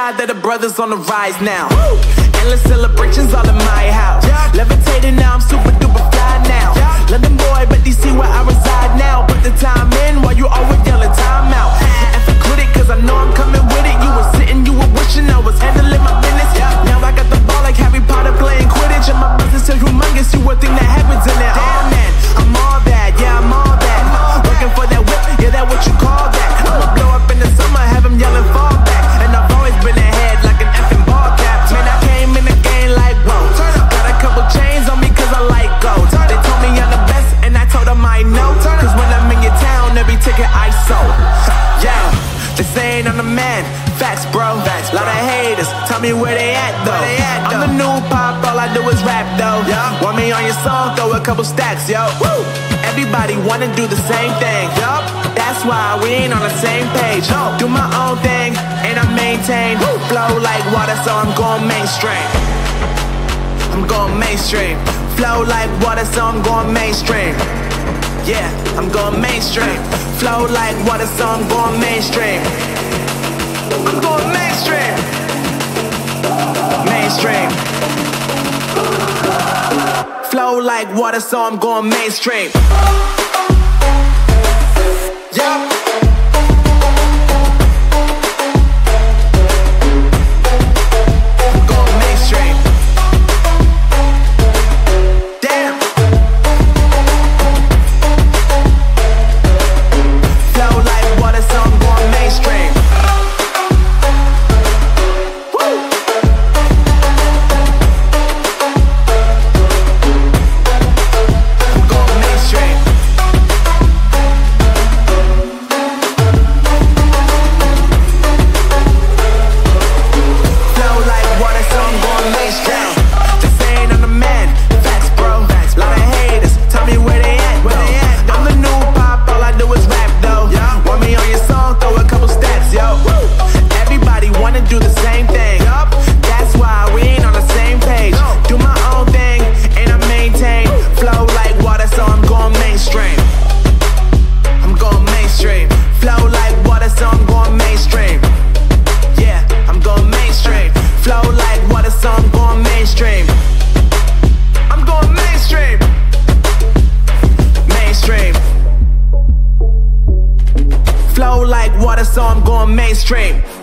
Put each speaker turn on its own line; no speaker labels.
God that the brothers on the rise now. Endless celebrations all in my house. Levitating now, I'm super duper fly now. London boy, but DC where I reside now. Put the time in while you always yelling time out. And for quit it, cause I know I'm coming with it. You were sitting, you were wishing I was handling my business. Now I got the ball like Harry Potter playing Quidditch. And my business is humongous, you would think that happens in it. Oh man, I'm all that, yeah, I'm all that. Working for that whip, yeah, that what you call that. I'ma blow up in the summer, have them yelling fall back. And I've always been ahead like an effing ball cap. Man, I came in the game like, whoa. Got a couple chains on me cause I like gold. They told me I'm the best and I told them I know. Cause when I'm in your town, every ticket I sold. Yeah, they saying I'm the man. Facts, bro. Lot of haters, tell me where they at though. I'm the new pop, all I do is rap though. Want me on your song, throw a couple stacks, yo. Woo! Everybody wanna do the same thing. That's why we ain't on the same page. Do my own thing, and I maintain. Flow like water, so I'm going mainstream. I'm going mainstream. Flow like water, so I'm going mainstream. Yeah, I'm going mainstream. Flow like water, so I'm going mainstream. I'm going mainstream. Mainstream. Flow like water, so I'm going mainstream. Yeah. Flow like water, so I'm going mainstream.